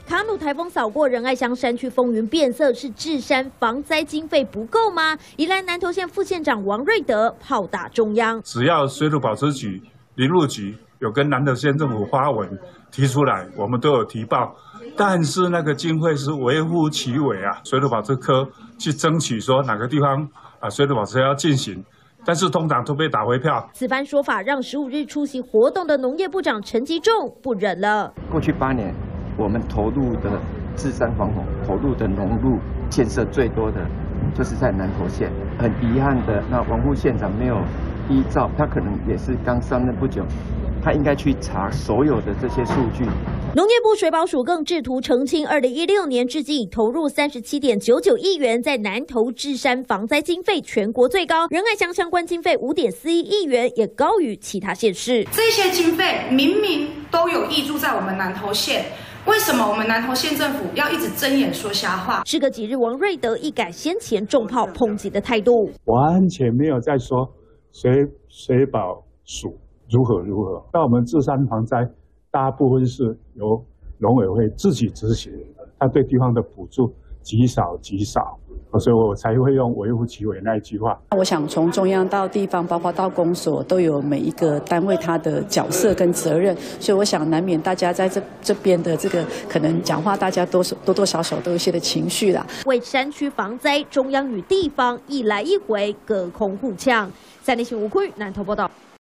卡努台风扫过仁爱乡山区，风云变色，是治山防灾经费不够吗？宜兰南投县副县长王瑞德炮打中央， 只要水土保持局、林务局有跟南投县政府发文提出来，我们都有提报。但是那个经费是微乎其微啊，水土保持科去争取说哪个地方水土保持要进行。 但是通常都被打回票。 此番说法让15日出席活动的农业部长陈吉仲不忍了。 过去8年，我们投入的治山防洪、投入的农路建设最多的，就是在南投县。很遗憾的，那王副县长没有依照，他可能也是刚上任不久，他应该去查所有的这些数据。 农业部水保署更制图澄清，2016年至今投入37.99亿元在南投治山防灾经费全国最高，仁爱乡相关经费5.41亿元，也高于其他县市。 这些经费明明都有挹注在我们南投县。 为什么我们南投县政府要一直睁眼说瞎话？ 时隔几日，王瑞德一改先前重炮抨击的态度， 完全没有在说水保署如何。那我们治山防灾，大部分是由农委会自己执行，他对地方的补助极少，所以我才会用微乎其微那一句话。 我想从中央到地方，包括到公所，都有每一个单位它的角色跟责任，所以我想难免大家在这边的这个可能讲话，大家多多少少都有一些的情绪啦。 为山区防灾，中央与地方一来一回隔空互呛。3立新闻吴坤南投报道。